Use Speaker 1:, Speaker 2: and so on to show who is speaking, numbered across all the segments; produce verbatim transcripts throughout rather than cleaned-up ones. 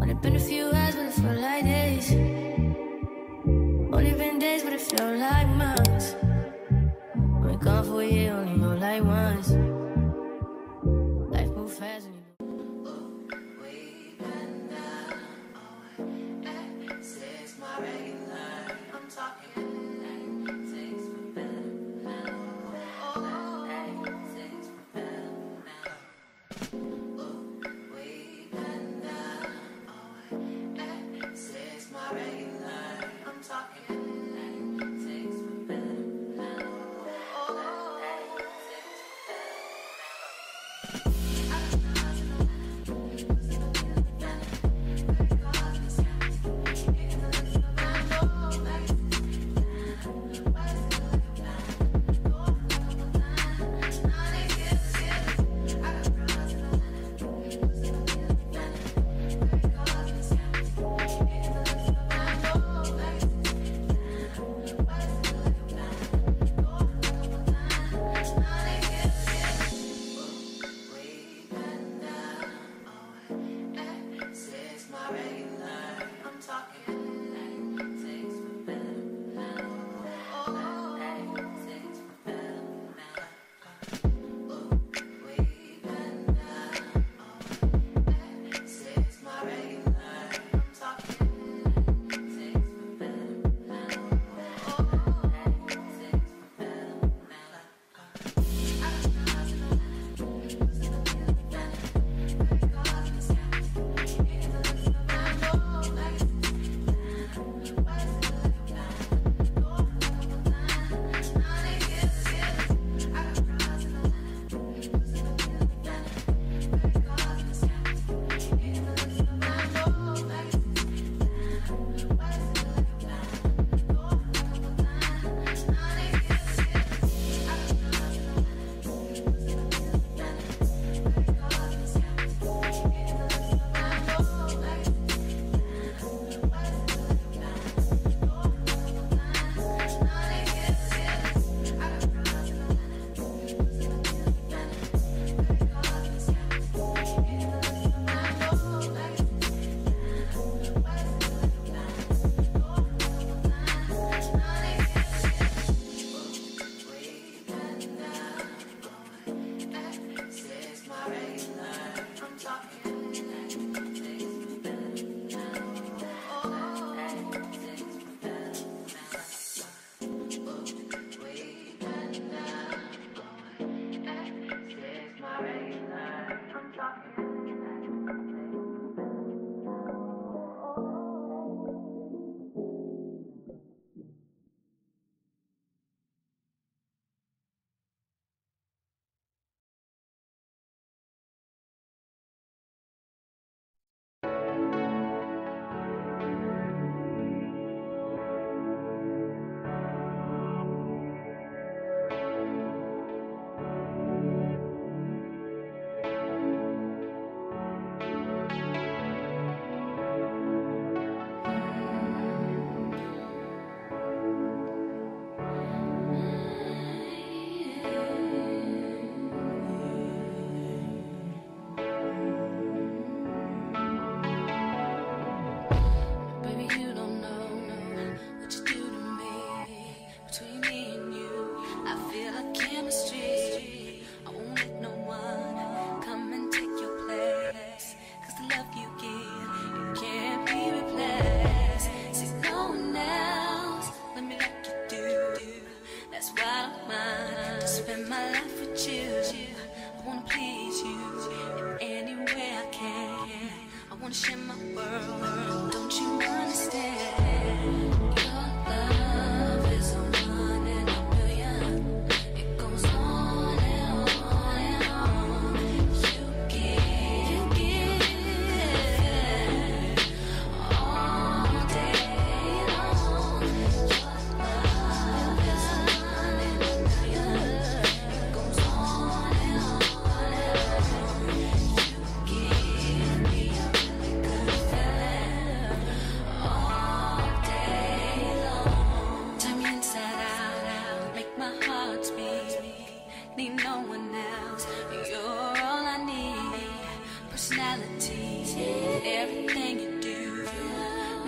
Speaker 1: Only been a few hours, but it felt like days. Only been days, but it felt like months. Been gone for a year, only know like once. Life moves fast and you
Speaker 2: share my world. Don't you understand? Your love is a one in a million. It goes on and on and on. You give, you give all day long. Your love is a one in a million. It goes on and on and on. You give me a really good feeling all day long. Turn me inside out, out, make my heart speak. Need no one else. You're all I need. Personality, everything you do.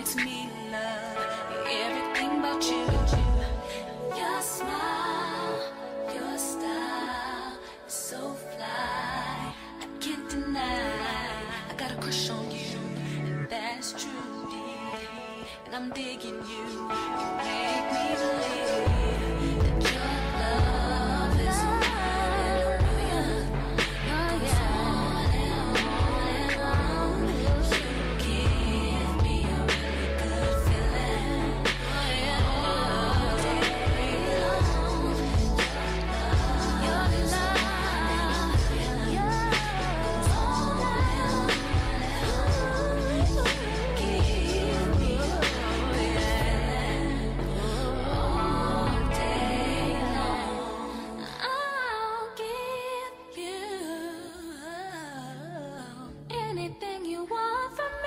Speaker 2: makes me love everything about you. Your smile, your style is so fly. I can't deny, I got a crush on you, and that's true. And I'm digging you. You make me believe that your love is one in a million. It goes on and on and on. You give me a really good feeling. All day long. Your love, your love, goes on and on and on. Give me a all day long. I'll give you anything you want from me.